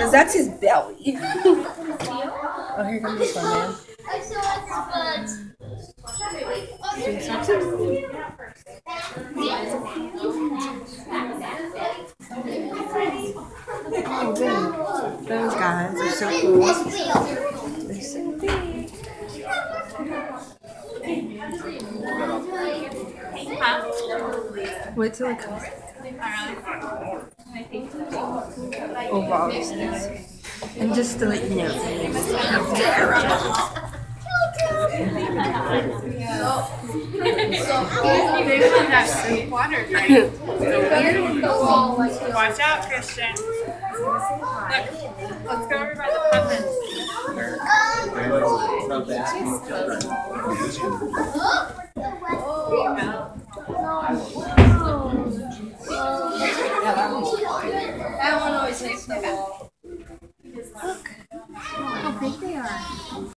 because that's his belly. Oh, here comes this one, man. Oh, dang. Those guys are so cool. They're so big. Wait till it comes. Overall, and just to let you know, how terrible. Watch out, Christian. Look, let's go over by the pumpkins. That one always hits the wall. Look how big they are.